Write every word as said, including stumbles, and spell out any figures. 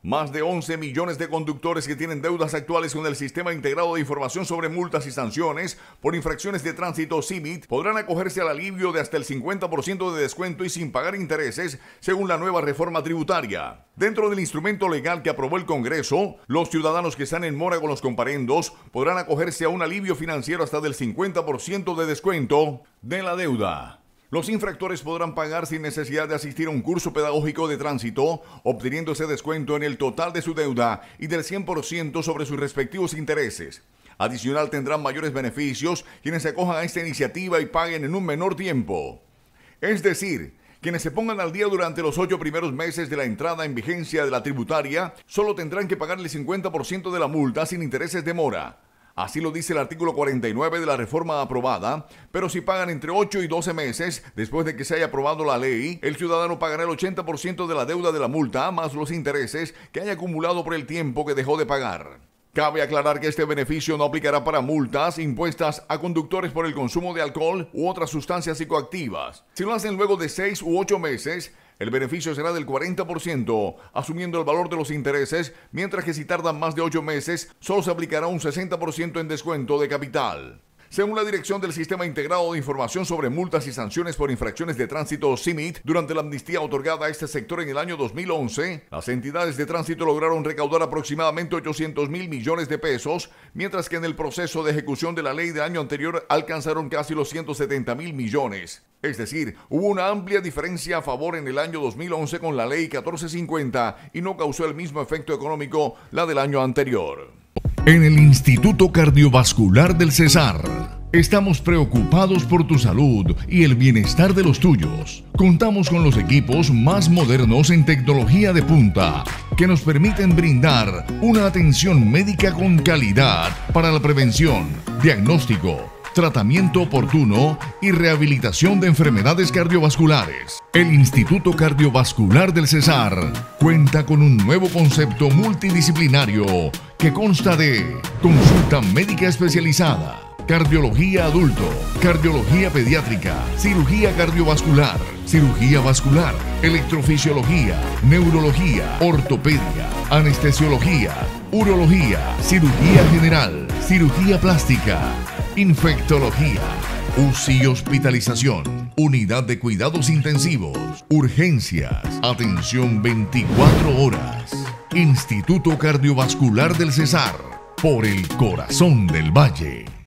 Más de once millones de conductores que tienen deudas actuales con el Sistema Integrado de Información sobre Multas y Sanciones por Infracciones de Tránsito C I M I T podrán acogerse al alivio de hasta el cincuenta por ciento de descuento y sin pagar intereses, según la nueva reforma tributaria. Dentro del instrumento legal que aprobó el Congreso, los ciudadanos que están en mora con los comparendos podrán acogerse a un alivio financiero hasta del cincuenta por ciento de descuento de la deuda. Los infractores podrán pagar sin necesidad de asistir a un curso pedagógico de tránsito, obteniendo ese descuento en el total de su deuda y del cien por ciento sobre sus respectivos intereses. Adicional, tendrán mayores beneficios quienes se acojan a esta iniciativa y paguen en un menor tiempo. Es decir, quienes se pongan al día durante los ocho primeros meses de la entrada en vigencia de la tributaria, solo tendrán que pagar el cincuenta por ciento de la multa sin intereses de mora. Así lo dice el artículo cuarenta y nueve de la reforma aprobada, pero si pagan entre ocho y doce meses después de que se haya aprobado la ley, el ciudadano pagará el ochenta por ciento de la deuda de la multa más los intereses que haya acumulado por el tiempo que dejó de pagar. Cabe aclarar que este beneficio no aplicará para multas impuestas a conductores por el consumo de alcohol u otras sustancias psicoactivas. Si lo hacen luego de seis u ocho meses, el beneficio será del cuarenta por ciento, asumiendo el valor de los intereses, mientras que si tardan más de ocho meses, solo se aplicará un sesenta por ciento en descuento de capital. Según la dirección del Sistema Integrado de Información sobre Multas y Sanciones por Infracciones de Tránsito C I M I T, durante la amnistía otorgada a este sector en el año dos mil once, las entidades de tránsito lograron recaudar aproximadamente ochocientos mil millones de pesos, mientras que en el proceso de ejecución de la ley del año anterior alcanzaron casi los ciento setenta mil millones. Es decir, hubo una amplia diferencia a favor en el año dos mil once con la ley catorce cincuenta y no causó el mismo efecto económico la del año anterior. En el Instituto Cardiovascular del Cesar, estamos preocupados por tu salud y el bienestar de los tuyos. Contamos con los equipos más modernos en tecnología de punta que nos permiten brindar una atención médica con calidad para la prevención, diagnóstico, tratamiento oportuno y rehabilitación de enfermedades cardiovasculares. El Instituto Cardiovascular del Cesar cuenta con un nuevo concepto multidisciplinario que consta de consulta médica especializada, cardiología adulto, cardiología pediátrica, cirugía cardiovascular, cirugía vascular, electrofisiología, neurología, ortopedia, anestesiología, urología, cirugía general, cirugía plástica, infectología, U C I y hospitalización, unidad de cuidados intensivos, urgencias, atención veinticuatro horas. Instituto Cardiovascular del Cesar, por el corazón del Valle.